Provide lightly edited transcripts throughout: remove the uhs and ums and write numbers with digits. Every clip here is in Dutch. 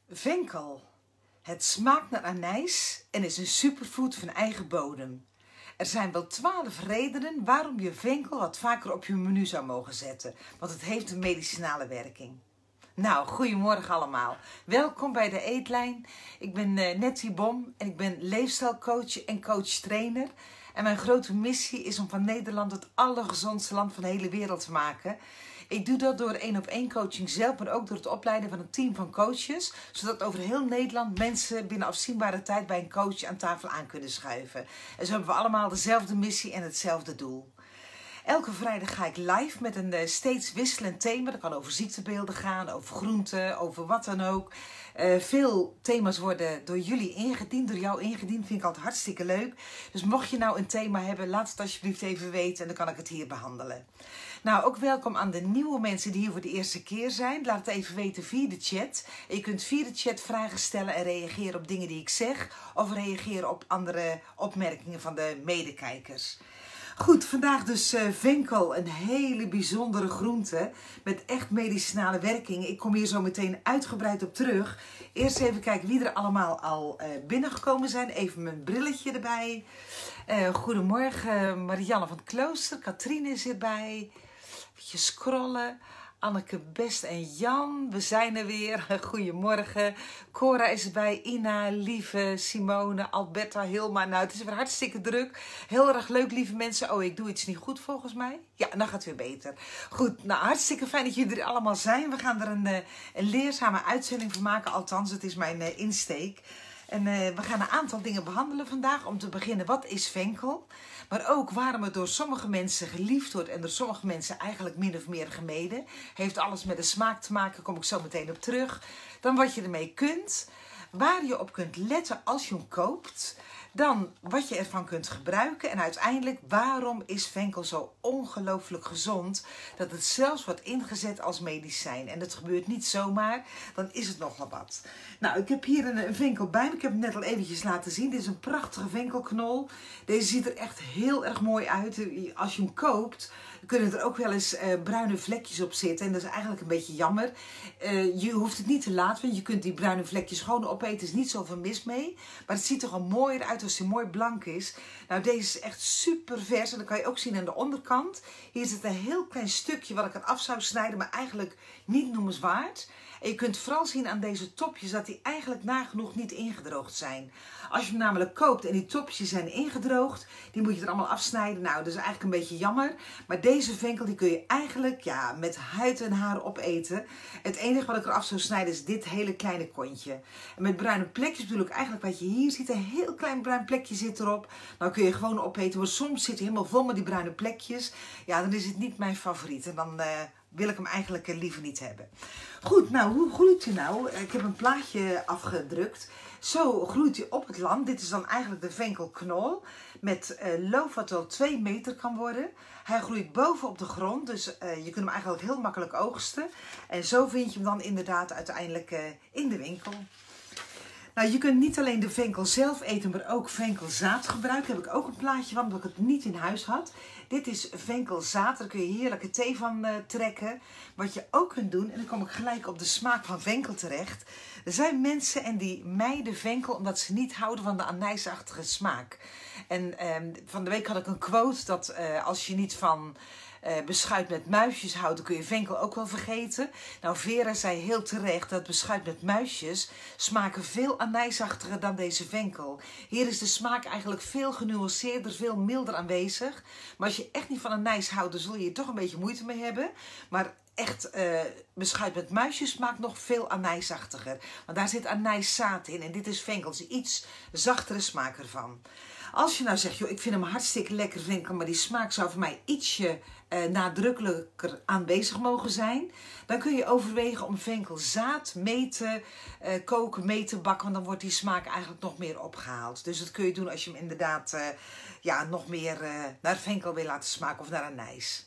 Venkel. Het smaakt naar anijs en is een superfood van eigen bodem. Er zijn wel 12 redenen waarom je venkel wat vaker op je menu zou mogen zetten, want het heeft een medicinale werking. Nou, goedemorgen allemaal. Welkom bij de Eetlijn. Ik ben Nettie Bom en ik ben leefstijlcoach en coach-trainer. En mijn grote missie is om van Nederland het allergezondste land van de hele wereld te maken. Ik doe dat door 1-op-1 coaching zelf, maar ook door het opleiden van een team van coaches. Zodat over heel Nederland mensen binnen afzienbare tijd bij een coach aan tafel aan kunnen schuiven. En zo hebben we allemaal dezelfde missie en hetzelfde doel. Elke vrijdag ga ik live met een steeds wisselend thema. Dat kan over ziektebeelden gaan, over groenten, over wat dan ook. Veel thema's worden door jullie ingediend, door jou ingediend. Vind ik altijd hartstikke leuk. Dus mocht je nou een thema hebben, laat het alsjeblieft even weten en dan kan ik het hier behandelen. Nou, ook welkom aan de nieuwe mensen die hier voor de eerste keer zijn. Laat het even weten via de chat. En je kunt via de chat vragen stellen en reageren op dingen die ik zeg. Of reageren op andere opmerkingen van de medekijkers. Goed, vandaag dus venkel, een hele bijzondere groente met echt medicinale werking. Ik kom hier zo meteen uitgebreid op terug. Eerst even kijken wie er allemaal al binnengekomen zijn. Even mijn brilletje erbij. Goedemorgen Marianne van het Klooster, Katrien is erbij. Even scrollen. Anneke Best en Jan, we zijn er weer. Goedemorgen. Cora is erbij, Ina, Lieve, Simone, Alberta, Hilma. Nou, het is weer hartstikke druk. Heel erg leuk, lieve mensen. Oh, ik doe iets niet goed volgens mij. Ja, dan gaat het weer beter. Goed, nou, hartstikke fijn dat jullie er allemaal zijn. We gaan er een leerzame uitzending van maken. Althans, het is mijn insteek. En we gaan een aantal dingen behandelen vandaag. Om te beginnen, wat is venkel? Maar ook waarom het door sommige mensen geliefd wordt en door sommige mensen eigenlijk min of meer gemeden. Heeft alles met de smaak te maken, daar kom ik zo meteen op terug. Dan wat je ermee kunt, waar je op kunt letten als je hem koopt. Dan wat je ervan kunt gebruiken en uiteindelijk waarom is venkel zo ongelooflijk gezond dat het zelfs wordt ingezet als medicijn. En dat gebeurt niet zomaar, dan is het nogal wat. Nou, ik heb hier een venkel bij me. Ik heb hem net al eventjes laten zien. Dit is een prachtige venkelknol. Deze ziet er echt heel erg mooi uit. Als je hem koopt, kunnen er ook wel eens bruine vlekjes op zitten. En dat is eigenlijk een beetje jammer. Je hoeft het niet te laten, want je kunt die bruine vlekjes gewoon opeten. Er is niet zoveel mis mee. Maar het ziet er al mooier uit als hij mooi blank is. Nou, deze is echt super vers. En dat kan je ook zien aan de onderkant. Hier zit een heel klein stukje wat ik eraf zou snijden, maar eigenlijk niet noemenswaard. En je kunt vooral zien aan deze topjes dat die eigenlijk nagenoeg niet ingedroogd zijn. Als je hem namelijk koopt en die topjes zijn ingedroogd, die moet je er allemaal afsnijden. Nou, dat is eigenlijk een beetje jammer. Maar deze venkel die kun je eigenlijk met huid en haar opeten. Het enige wat ik eraf zou snijden is dit hele kleine kontje. En met bruine plekjes bedoel ik eigenlijk wat je hier ziet. Een heel klein bruin plekje zit erop. Nou kun je gewoon opeten. Maar soms zit hij helemaal vol met die bruine plekjes. Ja, dan is het niet mijn favoriet. En dan wil ik hem eigenlijk liever niet hebben. Goed, nou, hoe groeit hij nou? Ik heb een plaatje afgedrukt. Zo groeit hij op het land. Dit is dan eigenlijk de venkelknol met loof wat wel 2 meter kan worden. Hij groeit boven op de grond, dus je kunt hem eigenlijk heel makkelijk oogsten. En zo vind je hem dan inderdaad uiteindelijk in de winkel. Nou, je kunt niet alleen de venkel zelf eten, maar ook venkelzaad gebruiken. Daar heb ik ook een plaatje van, omdat ik het niet in huis had. Dit is venkelzaad, daar kun je heerlijke thee van trekken. Wat je ook kunt doen, en dan kom ik gelijk op de smaak van venkel terecht. Er zijn mensen en die mijden venkel omdat ze niet houden van de anijsachtige smaak. En van de week had ik een quote dat als je niet van beschuit met muisjes houdt, dan kun je venkel ook wel vergeten. Nou, Vera zei heel terecht dat beschuit met muisjes smaken veel anijsachtiger dan deze venkel. Hier is de smaak eigenlijk veel genuanceerder, veel milder aanwezig. Maar als je echt niet van anijs houdt, dan zul je er toch een beetje moeite mee hebben. Maar echt beschuit met muisjes smaakt nog veel anijsachtiger. Want daar zit anijszaad in en dit is venkel, dus iets zachtere smaak ervan. Als je nou zegt, joh, ik vind hem hartstikke lekker venkel, maar die smaak zou voor mij ietsje nadrukkelijker aanwezig mogen zijn, dan kun je overwegen om venkelzaad mee te koken, mee te bakken, want dan wordt die smaak eigenlijk nog meer opgehaald. Dus dat kun je doen als je hem inderdaad nog meer naar venkel wil laten smaken of naar anijs.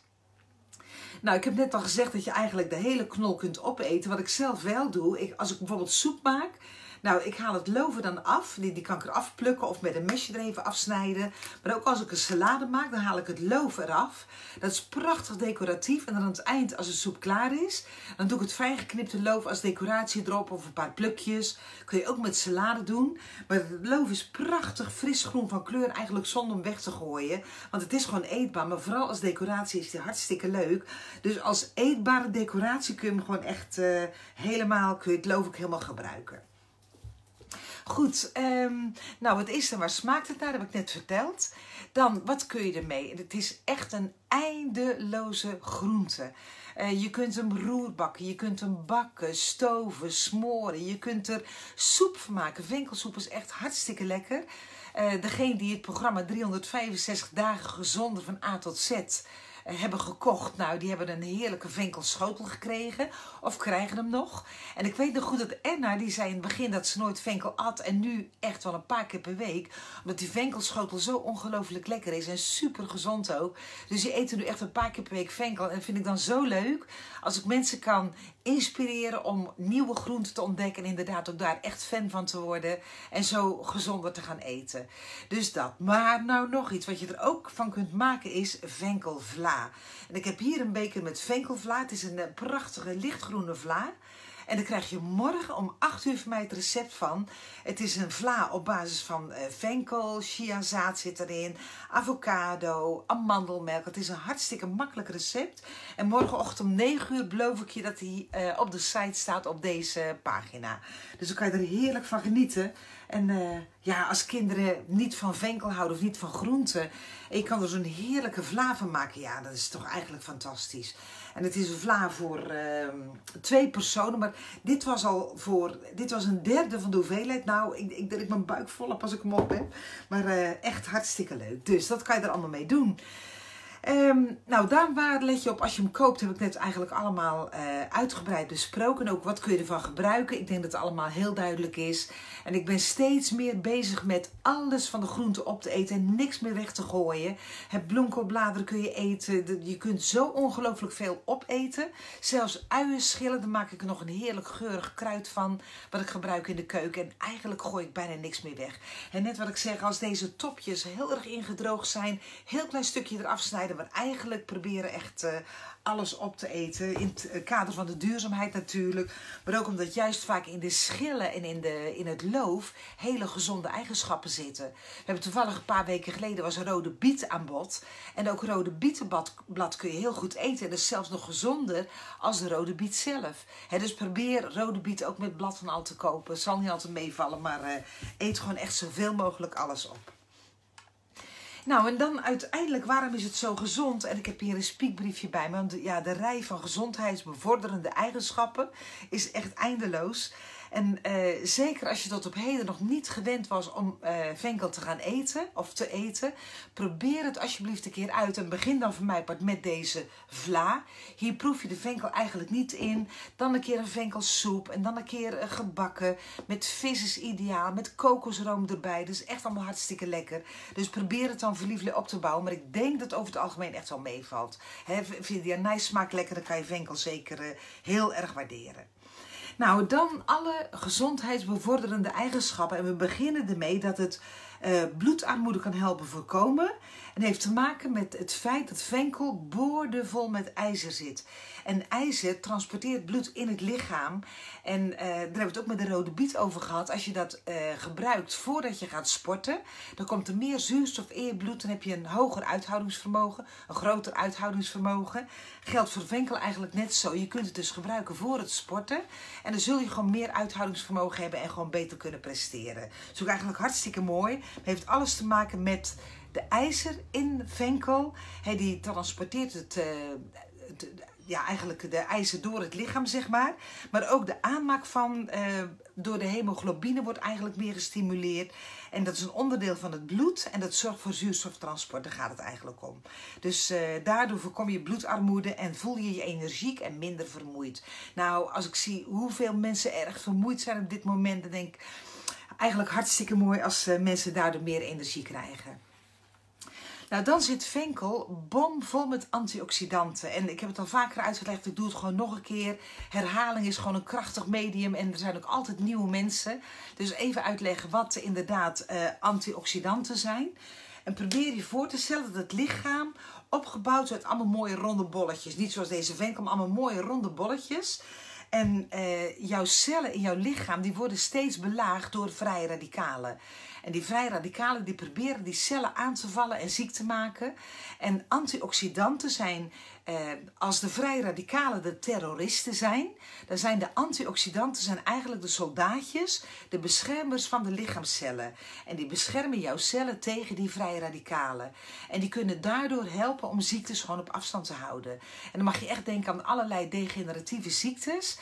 Nou, ik heb net al gezegd dat je eigenlijk de hele knol kunt opeten. Wat ik zelf wel doe, als ik bijvoorbeeld soep maak, Nou, ik haal het loven dan af. Die kan ik eraf plukken of met een mesje er even afsnijden. Maar ook als ik een salade maak, dan haal ik het loof eraf. Dat is prachtig decoratief. En dan aan het eind, als de soep klaar is, dan doe ik het fijn geknipte loof als decoratie erop of een paar plukjes. Kun je ook met salade doen. Maar het loof is prachtig fris groen van kleur, eigenlijk zonder hem weg te gooien. Want het is gewoon eetbaar, maar vooral als decoratie is die hartstikke leuk. Dus als eetbare decoratie kun je hem gewoon echt helemaal, kun je het loof ook helemaal gebruiken. Goed, nou wat is er? Waar smaakt het naar? Dat heb ik net verteld. Dan, wat kun je ermee? Het is echt een eindeloze groente. Je kunt hem roerbakken, je kunt hem bakken, stoven, smoren. Je kunt er soep van maken. Venkelsoep is echt hartstikke lekker. Degene die het programma 365 dagen gezonder van A tot Z hebben gekocht. Nou, die hebben een heerlijke venkelschotel gekregen. Of krijgen hem nog. En ik weet nog goed dat Enna, die zei in het begin dat ze nooit venkel at. En nu echt wel een paar keer per week. Omdat die venkelschotel zo ongelooflijk lekker is. En super gezond ook. Dus die eten nu echt een paar keer per week venkel. En dat vind ik dan zo leuk. Als ik mensen kan inspireren om nieuwe groenten te ontdekken. En inderdaad ook daar echt fan van te worden. En zo gezonder te gaan eten. Dus dat. Maar nou nog iets. Wat je er ook van kunt maken is venkelvla. En ik heb hier een beker met venkelvla. Het is een prachtige lichtgroene vla. En dan krijg je morgen om 8 uur van mij het recept van. Het is een vla op basis van venkel, chiazaad zit erin, avocado, amandelmelk. Het is een hartstikke makkelijk recept. En morgenochtend om 9 uur beloof ik je dat hij op de site staat op deze pagina. Dus dan kan je er heerlijk van genieten. En ja, als kinderen niet van venkel houden of niet van groenten. En je kan er zo'n heerlijke vla van maken. Ja, dat is toch eigenlijk fantastisch. En het is een vla voor 2 personen. Maar dit was een derde van de hoeveelheid. Nou, ik denk mijn buik vol heb als ik hem op heb. Maar echt hartstikke leuk. Dus dat kan je er allemaal mee doen. Nou, waar let je op als je hem koopt, heb ik net eigenlijk allemaal uitgebreid besproken. En ook wat kun je ervan gebruiken. Ik denk dat het allemaal heel duidelijk is. En ik ben steeds meer bezig met alles van de groenten op te eten en niks meer weg te gooien. Het bloemkoolbladeren kun je eten. Je kunt zo ongelooflijk veel opeten. Zelfs uienschillen, daar maak ik nog een heerlijk geurig kruid van. Wat ik gebruik in de keuken. En eigenlijk gooi ik bijna niks meer weg. En net wat ik zeg, als deze topjes heel erg ingedroogd zijn, heel klein stukje eraf snijden. Maar eigenlijk proberen echt alles op te eten. In het kader van de duurzaamheid natuurlijk. Maar ook omdat juist vaak in de schillen en in het loof hele gezonde eigenschappen zitten. We hebben toevallig een paar weken geleden was een rode biet aan bod. En ook rode bietenblad kun je heel goed eten. En dat is zelfs nog gezonder als de rode biet zelf. Dus probeer rode biet ook met blad van al te kopen. Het zal niet altijd meevallen, maar eet gewoon echt zoveel mogelijk alles op. Nou, en dan uiteindelijk, waarom is het zo gezond? En ik heb hier een spiekbriefje bij me. Want ja, de rij van gezondheidsbevorderende eigenschappen is echt eindeloos. En zeker als je tot op heden nog niet gewend was om venkel te gaan eten of te eten, probeer het alsjeblieft een keer uit. En begin dan voor mij met deze vla. Hier proef je de venkel eigenlijk niet in. Dan een keer een venkelsoep en dan een keer gebakken. Met vis is ideaal, met kokosroom erbij. Dus echt allemaal hartstikke lekker. Dus probeer het dan voor liefde op te bouwen. Maar ik denk dat het over het algemeen echt wel meevalt. Vind je die anijssmaak lekker, dan kan je venkel zeker heel erg waarderen. Nou, dan alle gezondheidsbevorderende eigenschappen. En we beginnen ermee dat het bloedarmoede kan helpen voorkomen. En heeft te maken met het feit dat venkel boordevol met ijzer zit. En ijzer transporteert bloed in het lichaam. En daar hebben we het ook met de rode biet over gehad. Als je dat gebruikt voordat je gaat sporten, dan komt er meer zuurstof in je bloed. Dan heb je een hoger uithoudingsvermogen, een groter uithoudingsvermogen. Geldt voor venkel eigenlijk net zo. Je kunt het dus gebruiken voor het sporten. En dan zul je gewoon meer uithoudingsvermogen hebben en gewoon beter kunnen presteren. Dat is ook eigenlijk hartstikke mooi. Het heeft alles te maken met de ijzer in venkel. Die transporteert het eigenlijk de ijzer door het lichaam, zeg maar. Maar ook de aanmaak van door de hemoglobine wordt eigenlijk meer gestimuleerd. En dat is een onderdeel van het bloed. En dat zorgt voor zuurstoftransport. Daar gaat het eigenlijk om. Dus daardoor voorkom je bloedarmoede en voel je je energiek en minder vermoeid. Nou, als ik zie hoeveel mensen erg vermoeid zijn op dit moment, dan denk ik eigenlijk hartstikke mooi als mensen daardoor meer energie krijgen. Nou, dan zit venkel bomvol met antioxidanten. En ik heb het al vaker uitgelegd, ik doe het gewoon nog een keer. Herhaling is gewoon een krachtig medium en er zijn ook altijd nieuwe mensen. Dus even uitleggen wat inderdaad antioxidanten zijn. En probeer je voor te stellen dat het lichaam opgebouwd is uit allemaal mooie ronde bolletjes. Niet zoals deze venkel, maar allemaal mooie ronde bolletjes. En jouw cellen in jouw lichaam die worden steeds belaagd door vrije radicalen. En die vrije radicalen die proberen die cellen aan te vallen en ziek te maken. En antioxidanten zijn, als de vrije radicalen de terroristen zijn, dan zijn de antioxidanten eigenlijk de soldaatjes, de beschermers van de lichaamscellen. En die beschermen jouw cellen tegen die vrije radicalen. En die kunnen daardoor helpen om ziektes gewoon op afstand te houden. En dan mag je echt denken aan allerlei degeneratieve ziektes.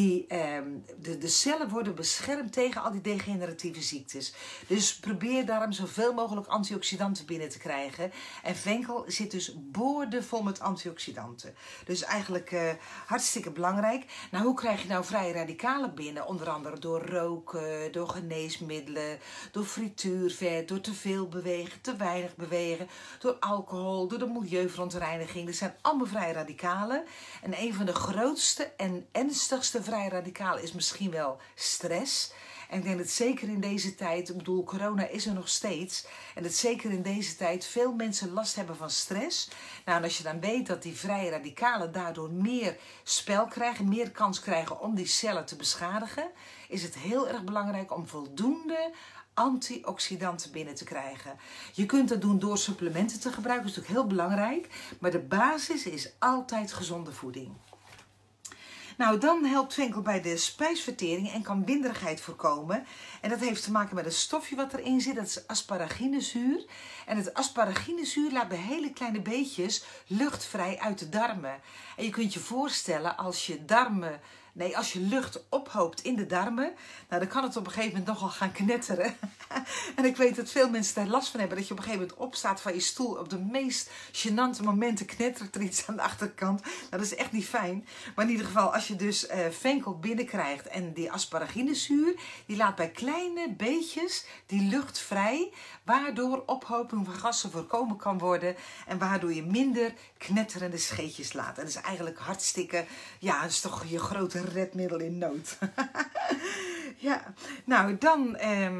De cellen worden beschermd tegen al die degeneratieve ziektes. Dus probeer daarom zoveel mogelijk antioxidanten binnen te krijgen. En venkel zit dus boordevol met antioxidanten. Dus eigenlijk hartstikke belangrijk. Nou, hoe krijg je nou vrije radicalen binnen? Onder andere door roken, door geneesmiddelen, door frituurvet, door te veel bewegen, te weinig bewegen, door alcohol, door de milieuverontreiniging. Dat zijn allemaal vrije radicalen. En een van de grootste en ernstigste vrije radicalen is misschien wel stress. En ik denk dat zeker in deze tijd, ik bedoel, corona is er nog steeds. En dat zeker in deze tijd veel mensen last hebben van stress. Nou, en als je dan weet dat die vrije radicalen daardoor meer spel krijgen, meer kans krijgen om die cellen te beschadigen, is het heel erg belangrijk om voldoende antioxidanten binnen te krijgen. Je kunt dat doen door supplementen te gebruiken, dat is natuurlijk heel belangrijk. Maar de basis is altijd gezonde voeding. Nou, dan helpt venkel bij de spijsvertering en kan winderigheid voorkomen. En dat heeft te maken met een stofje wat erin zit, dat is asparaginezuur. En het asparaginezuur laat bij hele kleine beetjes lucht vrij uit de darmen. En je kunt je voorstellen als je lucht ophoopt in de darmen, nou, dan kan het op een gegeven moment nogal gaan knetteren. En ik weet dat veel mensen daar last van hebben, dat je op een gegeven moment opstaat van je stoel. Op de meest gênante momenten knettert er iets aan de achterkant. Nou, dat is echt niet fijn. Maar in ieder geval, als je dus venkel binnenkrijgt en die asparaginezuur, die laat bij kleine beetjes die lucht vrij, waardoor ophoping van gassen voorkomen kan worden en waardoor je minder knetterende scheetjes laat. En dat is eigenlijk hartstikke, ja, dat is toch je grote redmiddel in nood. Ja, nou dan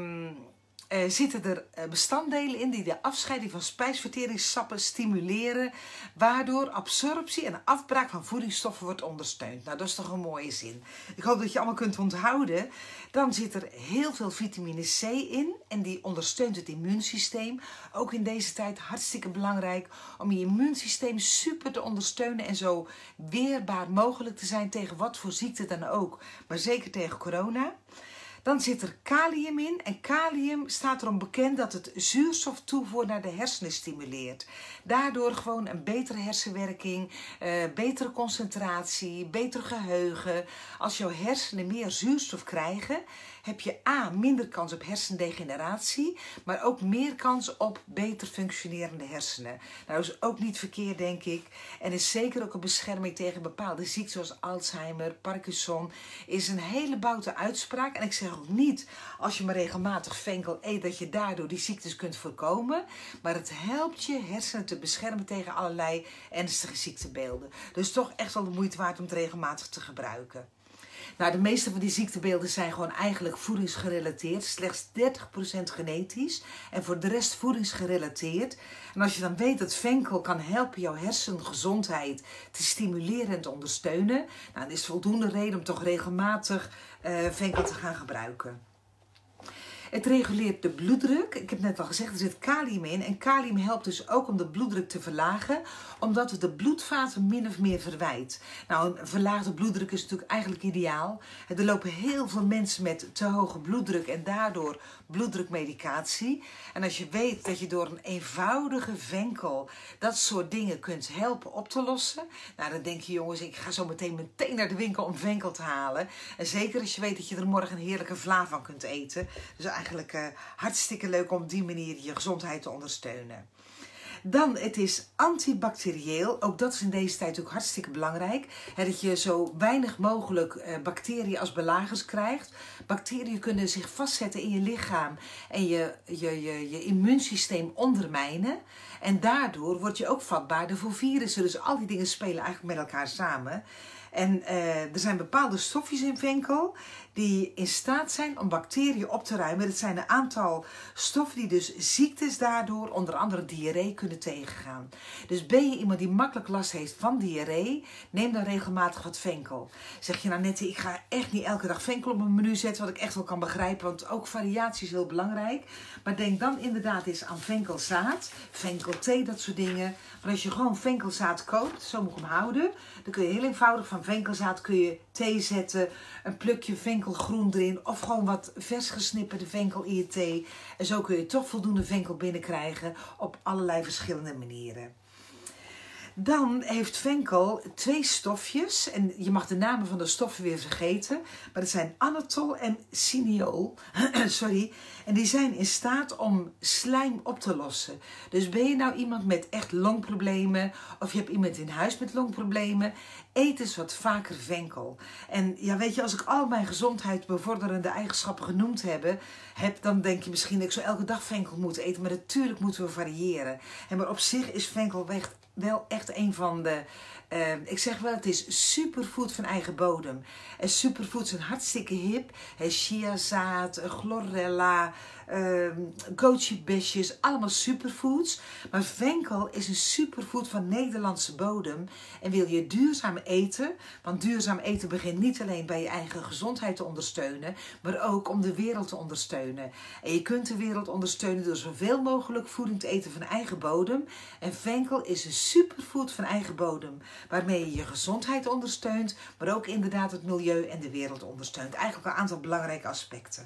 zitten er bestanddelen in die de afscheiding van spijsverteringssappen stimuleren, waardoor absorptie en afbraak van voedingsstoffen wordt ondersteund. Nou, dat is toch een mooie zin. Ik hoop dat je allemaal kunt onthouden. Dan zit er heel veel vitamine C in en die ondersteunt het immuunsysteem. Ook in deze tijd hartstikke belangrijk om je immuunsysteem super te ondersteunen en zo weerbaar mogelijk te zijn tegen wat voor ziekte dan ook, maar zeker tegen corona. Dan zit er kalium in en kalium staat erom bekend dat het zuurstoftoevoer naar de hersenen stimuleert. Daardoor gewoon een betere hersenwerking, betere concentratie, beter geheugen. Als jouw hersenen meer zuurstof krijgen, heb je minder kans op hersendegeneratie, maar ook meer kans op beter functionerende hersenen. Nou, dat is ook niet verkeerd, denk ik. En is zeker ook een bescherming tegen bepaalde ziekten zoals Alzheimer, Parkinson. Is een hele boute uitspraak. En ik zeg ook niet, als je maar regelmatig venkel eet, dat je daardoor die ziektes kunt voorkomen. Maar het helpt je hersenen te beschermen tegen allerlei ernstige ziektebeelden. Dus toch echt wel de moeite waard om het regelmatig te gebruiken. Nou, de meeste van die ziektebeelden zijn gewoon eigenlijk voedingsgerelateerd. Slechts 30% genetisch en voor de rest voedingsgerelateerd. En als je dan weet dat venkel kan helpen jouw hersengezondheid te stimuleren en te ondersteunen, nou, dan is het voldoende reden om toch regelmatig venkel te gaan gebruiken. Het reguleert de bloeddruk. Ik heb net al gezegd, er zit kalium in. En kalium helpt dus ook om de bloeddruk te verlagen, omdat het de bloedvaten min of meer verwijt. Nou, een verlaagde bloeddruk is natuurlijk eigenlijk ideaal. Er lopen heel veel mensen met te hoge bloeddruk en daardoor bloeddrukmedicatie. En als je weet dat je door een eenvoudige venkel dat soort dingen kunt helpen op te lossen, nou, dan denk je, jongens, ik ga zo meteen naar de winkel om venkel te halen. En zeker als je weet dat je er morgen een heerlijke vla van kunt eten. Dus eigenlijk hartstikke leuk om op die manier je gezondheid te ondersteunen. Dan, het is antibacterieel. Ook dat is in deze tijd ook hartstikke belangrijk. Dat je zo weinig mogelijk bacteriën als belagers krijgt. Bacteriën kunnen zich vastzetten in je lichaam en je immuunsysteem ondermijnen. En daardoor word je ook vatbaarder voor virussen. Dus al die dingen spelen eigenlijk met elkaar samen. En er zijn bepaalde stofjes in venkel die in staat zijn om bacteriën op te ruimen. Het zijn een aantal stoffen die dus ziektes daardoor, onder andere diarree, kunnen tegengaan. Dus ben je iemand die makkelijk last heeft van diarree, neem dan regelmatig wat venkel. Zeg je nou net, ik ga echt niet elke dag venkel op mijn menu zetten, wat ik echt wel kan begrijpen, want ook variatie is heel belangrijk. Maar denk dan inderdaad eens aan venkelzaad, venkelthee, dat soort dingen. Maar als je gewoon venkelzaad koopt, zo moet ik hem houden, dan kun je heel eenvoudig van venkelzaad kun je thee zetten, een plukje venkelgroen erin of gewoon wat vers gesnipperde venkel in je thee. En zo kun je toch voldoende venkel binnenkrijgen op allerlei verschillende manieren. Dan heeft venkel 2 stofjes. En je mag de namen van de stoffen weer vergeten. Maar het zijn anatol en cineol. Sorry. En die zijn in staat om slijm op te lossen. Dus ben je nou iemand met echt longproblemen. Of je hebt iemand in huis met longproblemen. Eet eens wat vaker venkel. En ja, weet je, als ik al mijn gezondheidsbevorderende eigenschappen genoemd heb, dan denk je misschien dat ik zo elke dag venkel moet eten. Maar natuurlijk moeten we variëren. Maar op zich is venkel wel echt een van de... ik zeg wel, het is superfood van eigen bodem. En superfoods zijn hartstikke hip. Chiazaad, chlorella, goji-besjes, allemaal superfoods. Maar venkel is een superfood van Nederlandse bodem. En wil je duurzaam eten, want duurzaam eten begint niet alleen bij je eigen gezondheid te ondersteunen, maar ook om de wereld te ondersteunen. En je kunt de wereld ondersteunen door zoveel mogelijk voeding te eten van eigen bodem. En venkel is een superfood van eigen bodem, waarmee je je gezondheid ondersteunt, maar ook inderdaad het milieu en de wereld ondersteunt. Eigenlijk een aantal belangrijke aspecten.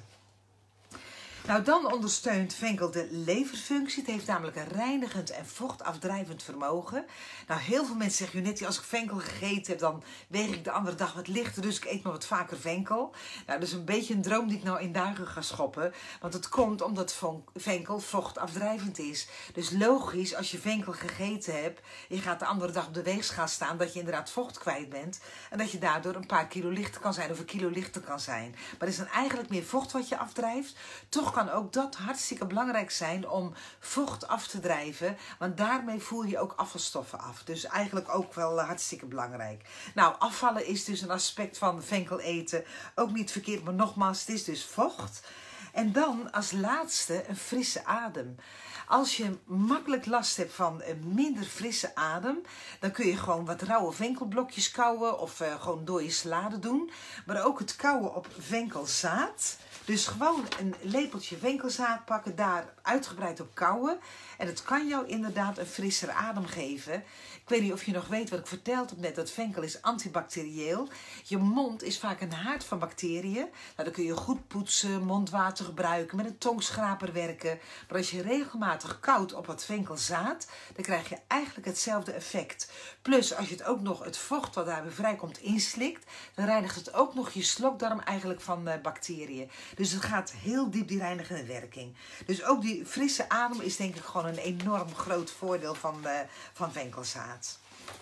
Nou, dan ondersteunt venkel de leverfunctie. Het heeft namelijk een reinigend en vochtafdrijvend vermogen. Nou, heel veel mensen zeggen, Junetti, als ik venkel gegeten heb, dan weeg ik de andere dag wat lichter, dus ik eet maar wat vaker venkel. Nou, dat is een beetje een droom die ik nou in duigen ga schoppen. Want het komt omdat venkel vochtafdrijvend is. Dus logisch, als je venkel gegeten hebt, je gaat de andere dag op de weegschaal staan, dat je inderdaad vocht kwijt bent. En dat je daardoor een paar kilo lichter kan zijn of een kilo lichter kan zijn. Maar het is dan eigenlijk meer vocht wat je afdrijft. Toch kan ook dat hartstikke belangrijk zijn om vocht af te drijven. Want daarmee voer je ook afvalstoffen af. Dus eigenlijk ook wel hartstikke belangrijk. Nou, afvallen is dus een aspect van venkel eten. Ook niet verkeerd, maar nogmaals, het is dus vocht. En dan als laatste een frisse adem. Als je makkelijk last hebt van een minder frisse adem, dan kun je gewoon wat rauwe venkelblokjes kauwen of gewoon door je salade doen. Maar ook het kauwen op venkelzaad. Dus gewoon een lepeltje venkelzaad pakken, daar uitgebreid op kauwen. En het kan jou inderdaad een frissere adem geven. Ik weet niet of je nog weet wat ik verteld heb net, dat venkel is antibacterieel. Je mond is vaak een haard van bacteriën. Nou, dan kun je goed poetsen, mondwater gebruiken, met een tongschraper werken. Maar als je regelmatig koudt op wat venkelzaad, dan krijg je eigenlijk hetzelfde effect. Plus, als je het ook nog het vocht wat daarbij vrijkomt inslikt, dan reinigt het ook nog je slokdarm eigenlijk van bacteriën. Dus het gaat heel diep die reinigende werking. Dus ook die frisse adem is denk ik gewoon een enorm groot voordeel van venkelzaad.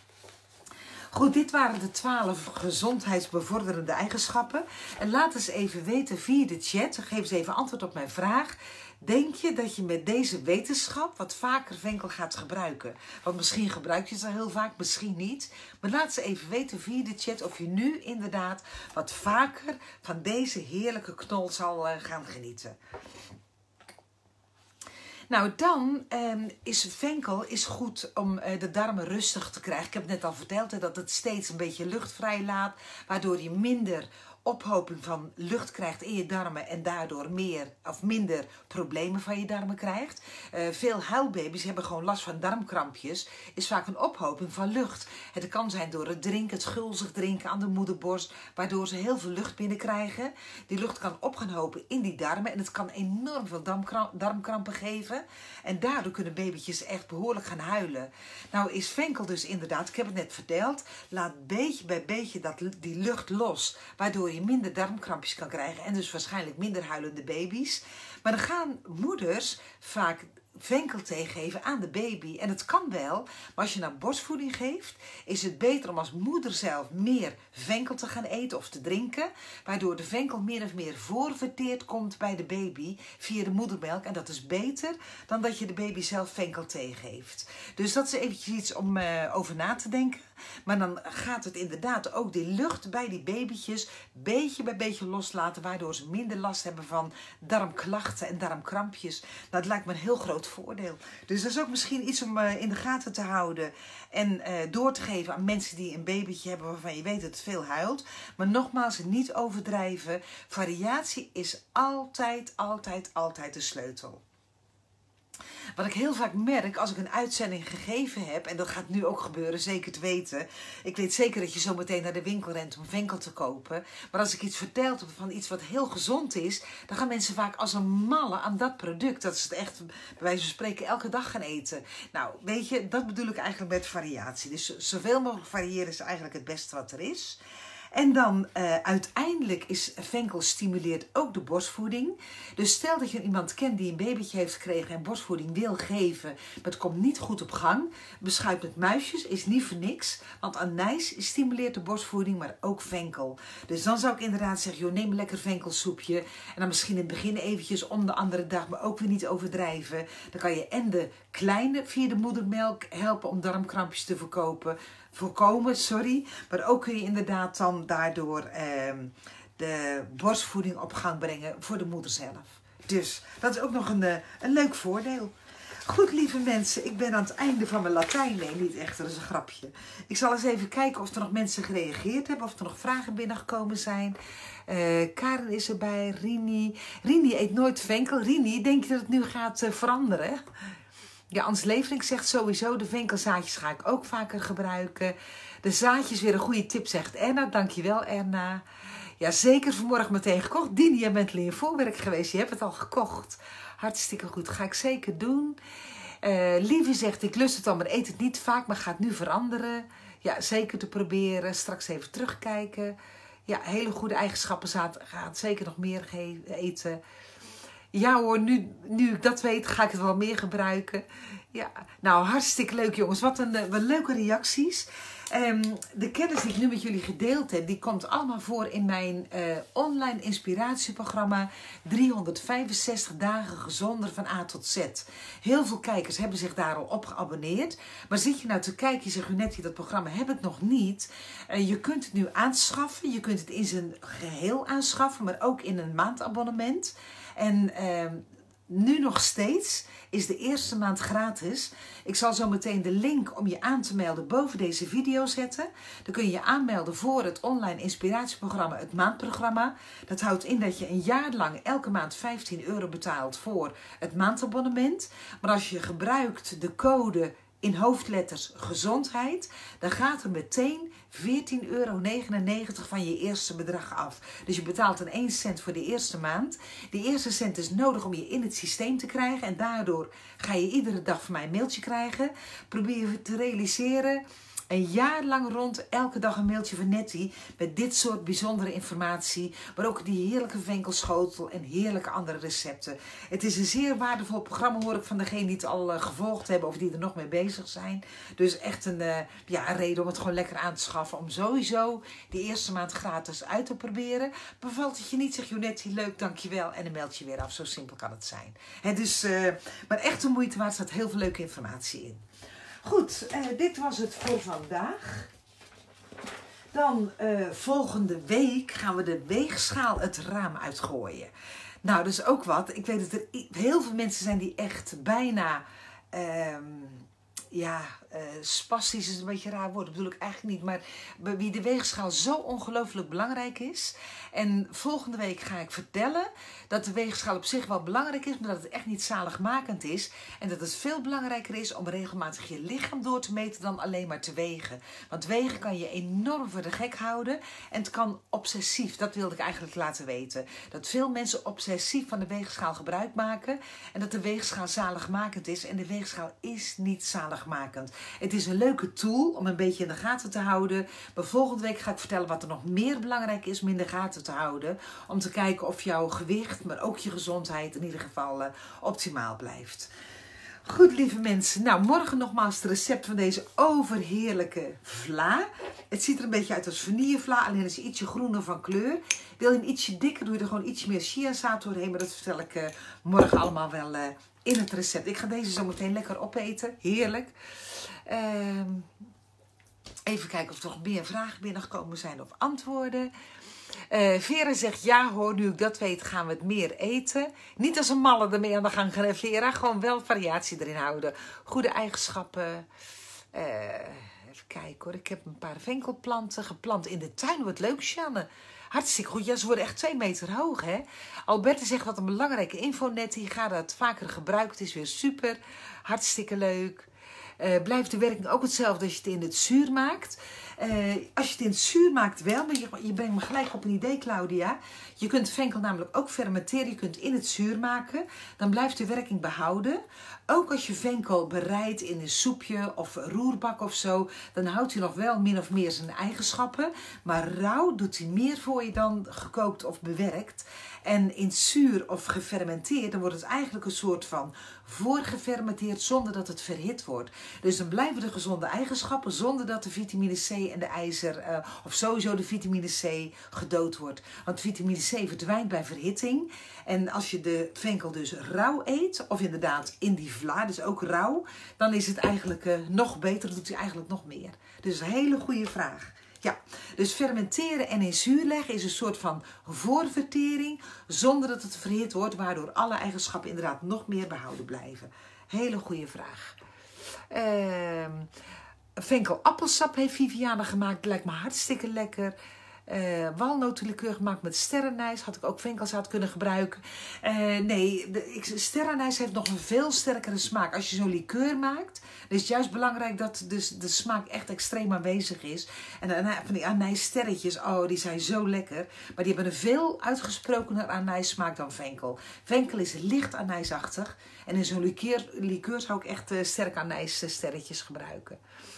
Goed, dit waren de 12 gezondheidsbevorderende eigenschappen. En laat eens even weten via de chat, geef eens even antwoord op mijn vraag. Denk je dat je met deze wetenschap wat vaker venkel gaat gebruiken? Want misschien gebruik je het al heel vaak, misschien niet. Maar laat ze even weten via de chat of je nu inderdaad wat vaker van deze heerlijke knol zal gaan genieten. Nou, dan is venkel goed om de darmen rustig te krijgen. Ik heb het net al verteld dat het steeds een beetje lucht vrijlaat, waardoor je minder ophoping van lucht krijgt in je darmen en daardoor minder problemen van je darmen krijgt. Veel huilbaby's hebben gewoon last van darmkrampjes. Is vaak een ophoping van lucht. Het kan zijn door het drinken, het gulzig drinken aan de moederborst, waardoor ze heel veel lucht binnenkrijgen. Die lucht kan op gaan hopen in die darmen en het kan enorm veel darmkrampen geven. En daardoor kunnen babytjes echt behoorlijk gaan huilen. Nou is venkel dus inderdaad, ik heb het net verteld, laat beetje bij beetje die lucht los, waardoor je minder darmkrampjes kan krijgen en dus waarschijnlijk minder huilende baby's. Maar dan gaan moeders vaak venkel tegengeven aan de baby. En het kan wel, maar als je nou borstvoeding geeft, is het beter om als moeder zelf meer venkel te gaan eten of te drinken, waardoor de venkel meer of meer voorverteerd komt bij de baby via de moedermelk. En dat is beter dan dat je de baby zelf venkel tegengeeft. Dus dat is eventjes iets om over na te denken. Maar dan gaat het inderdaad ook die lucht bij die babytjes beetje bij beetje loslaten, waardoor ze minder last hebben van darmklachten en darmkrampjes. Dat lijkt me een heel groot voordeel. Dus dat is ook misschien iets om in de gaten te houden en door te geven aan mensen die een babytje hebben waarvan je weet dat het veel huilt. Maar nogmaals, niet overdrijven. Variatie is altijd, altijd, altijd de sleutel. Wat ik heel vaak merk als ik een uitzending gegeven heb, en dat gaat nu ook gebeuren, zeker te weten. Ik weet zeker dat je zo meteen naar de winkel rent om venkel te kopen. Maar als ik iets vertel van iets wat heel gezond is, dan gaan mensen vaak als een malle aan dat product. Dat ze het echt, bij wijze van spreken, elke dag gaan eten. Nou, weet je, dat bedoel ik eigenlijk met variatie. Dus zoveel mogelijk variëren is eigenlijk het beste wat er is. En dan uiteindelijk is venkel stimuleert ook de borstvoeding. Dus stel dat je iemand kent die een babytje heeft gekregen en borstvoeding wil geven, maar het komt niet goed op gang. Beschuit met muisjes is niet voor niks, want anijs stimuleert de borstvoeding, maar ook venkel. Dus dan zou ik inderdaad zeggen, joh, neem een lekker venkelsoepje. En dan misschien in het begin eventjes om de andere dag, maar ook weer niet overdrijven. Dan kan je en de kleine via de moedermelk helpen om darmkrampjes te voorkomen, maar ook kun je inderdaad dan daardoor de borstvoeding op gang brengen voor de moeder zelf. Dus dat is ook nog een leuk voordeel. Goed, lieve mensen, ik ben aan het einde van mijn Latijn. Nee, niet echt, dat is een grapje. Ik zal eens even kijken of er nog mensen gereageerd hebben, of er nog vragen binnengekomen zijn. Karen is erbij, Rini. Rini eet nooit venkel. Rini, denk je dat het nu gaat veranderen? Ja, Ans Leveling zegt sowieso, de venkelzaadjes ga ik ook vaker gebruiken. De zaadjes, weer een goede tip, zegt Erna. Dankjewel, Erna. Ja, zeker vanmorgen meteen gekocht. Dini, jij bent in voorwerk geweest. Je hebt het al gekocht. Hartstikke goed. Ga ik zeker doen. Lieve zegt, ik lust het al, maar eet het niet vaak, maar gaat nu veranderen. Ja, zeker te proberen. Straks even terugkijken. Ja, hele goede eigenschappen. Gaat zeker nog meer eten. Ja hoor, nu ik dat weet, ga ik het wel meer gebruiken. Ja, nou, hartstikke leuk jongens. Wat leuke reacties. De kennis die ik nu met jullie gedeeld heb, die komt allemaal voor in mijn online inspiratieprogramma 365 dagen gezonder van A tot Z. Heel veel kijkers hebben zich daar al op geabonneerd. Maar zit je nou te kijken, je zegt net, dat programma heb ik nog niet. Je kunt het nu aanschaffen. Je kunt het in zijn geheel aanschaffen, maar ook in een maandabonnement. En nu nog steeds is de eerste maand gratis. Ik zal zo meteen de link om je aan te melden boven deze video zetten. Dan kun je je aanmelden voor het online inspiratieprogramma, het maandprogramma. Dat houdt in dat je een jaar lang elke maand €15 betaalt voor het maandabonnement. Maar als je gebruikt de code in hoofdletters gezondheid, dan gaat er meteen €14,99 van je eerste bedrag af. Dus je betaalt een 1 cent voor de eerste maand. Die eerste cent is nodig om je in het systeem te krijgen. En daardoor ga je iedere dag van mij een mailtje krijgen. Probeer je te realiseren. Een jaar lang rond, elke dag een mailtje van Nettie met dit soort bijzondere informatie. Maar ook die heerlijke venkelschotel en heerlijke andere recepten. Het is een zeer waardevol programma, hoor ik van degenen die het al gevolgd hebben of die er nog mee bezig zijn. Dus echt een reden om het gewoon lekker aan te schaffen. Om sowieso die eerste maand gratis uit te proberen. Bevalt het je niet, zeg je Nettie, leuk, dankjewel. En een mailtje weer af, zo simpel kan het zijn. Maar echt de moeite waard, staat heel veel leuke informatie in. Goed, dit was het voor vandaag. Dan volgende week gaan we de weegschaal het raam uitgooien. Nou, dat is ook wat. Ik weet dat er heel veel mensen zijn die echt bijna spastisch is een beetje een raar woord, dat bedoel ik eigenlijk niet. Maar bij wie de weegschaal zo ongelooflijk belangrijk is. En volgende week ga ik vertellen dat de weegschaal op zich wel belangrijk is, maar dat het echt niet zaligmakend is. En dat het veel belangrijker is om regelmatig je lichaam door te meten dan alleen maar te wegen. Want wegen kan je enorm voor de gek houden. En het kan obsessief, dat wilde ik eigenlijk laten weten. Dat veel mensen obsessief van de weegschaal gebruik maken. En dat de weegschaal zaligmakend is. En de weegschaal is niet zaligmakend. Het is een leuke tool om een beetje in de gaten te houden. Maar volgende week ga ik vertellen wat er nog meer belangrijk is om in de gaten te houden. Om te kijken of jouw gewicht, maar ook je gezondheid in ieder geval optimaal blijft. Goed, lieve mensen. Nou, morgen nogmaals het recept van deze overheerlijke vla. Het ziet er een beetje uit als vanillevla, alleen is ietsje groener van kleur. Wil je hem ietsje dikker, doe je er gewoon iets meer chiazaad doorheen. Maar dat vertel ik morgen allemaal wel in het recept. Ik ga deze zo meteen lekker opeten. Heerlijk. Even kijken of er nog meer vragen binnengekomen zijn of antwoorden. Vera zegt, ja hoor, nu ik dat weet gaan we het meer eten. Niet als een malle ermee aan de gang gaan, Vera. Gewoon wel variatie erin houden. Goede eigenschappen. Even kijken hoor. Ik heb een paar venkelplanten geplant in de tuin. Wat leuk, Sjanne. Hartstikke goed. Ja, ze worden echt 2 meter hoog, hè. Alberta zegt, wat een belangrijke info net. Hier gaat dat vaker gebruikt. Het is weer super. Hartstikke leuk. Blijft de werking ook hetzelfde als je het in het zuur maakt. Als je het in het zuur maakt wel, maar je brengt me gelijk op een idee, Claudia. Je kunt venkel namelijk ook fermenteren. Je kunt in het zuur maken. Dan blijft de werking behouden. Ook als je venkel bereidt in een soepje of roerbak of zo, dan houdt hij nog wel min of meer zijn eigenschappen. Maar rauw doet hij meer voor je dan gekookt of bewerkt. En in zuur of gefermenteerd, dan wordt het eigenlijk een soort van voorgefermenteerd zonder dat het verhit wordt. Dus dan blijven de gezonde eigenschappen zonder dat de vitamine C en de ijzer, of sowieso de vitamine C gedood wordt. Want vitamine C verdwijnt bij verhitting. En als je de venkel dus rauw eet, of inderdaad in die vla, dus ook rauw, dan is het eigenlijk nog beter, dan doet hij eigenlijk nog meer. Dus een hele goede vraag. Ja, dus fermenteren en in zuur leggen is een soort van voorvertering, zonder dat het verhit wordt, waardoor alle eigenschappen inderdaad nog meer behouden blijven. Hele goede vraag. Venkelappelsap heeft Viviane gemaakt, lijkt me hartstikke lekker. Walnotenlikeur gemaakt met sterrenijs. Had ik ook venkelzaad kunnen gebruiken. Sterrenijs heeft nog een veel sterkere smaak. Als je zo'n likeur maakt, dan is het juist belangrijk dat de smaak echt extreem aanwezig is. En van die anijssterretjes, oh, die zijn zo lekker. Maar die hebben een veel uitgesprokener anijssmaak dan venkel. Venkel is licht anijsachtig. En in zo'n likeur zou ik echt sterke anijssterretjes gebruiken.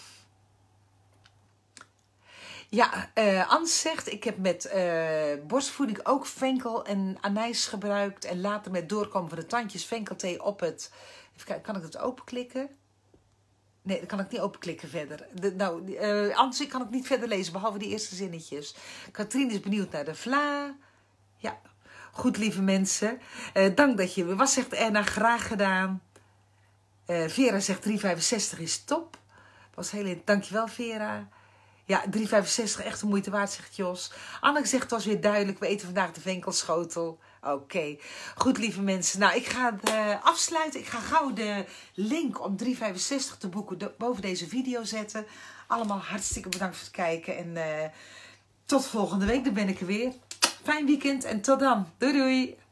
Ja, Ans zegt, ik heb met borstvoeding ook venkel en anijs gebruikt. En later met doorkomen van de tandjes venkelthee op het... Even kijken, kan ik het openklikken? Nee, dat kan ik niet openklikken verder. Ans, ik kan het niet verder lezen, behalve die eerste zinnetjes. Katrien is benieuwd naar de vla. Ja, goed lieve mensen. Dank dat je er was, zegt Erna, graag gedaan. Vera zegt 3,65 is top. Dankjewel Vera. Ja, 3,65 echt de moeite waard, zegt Jos. Anneke zegt, het was weer duidelijk, we eten vandaag de venkelschotel. Oké, goed lieve mensen. Nou, ik ga het afsluiten. Ik ga gauw de link om 3,65 te boeken boven deze video zetten. Allemaal hartstikke bedankt voor het kijken. En tot volgende week, dan ben ik er weer. Fijn weekend en tot dan. Doei doei.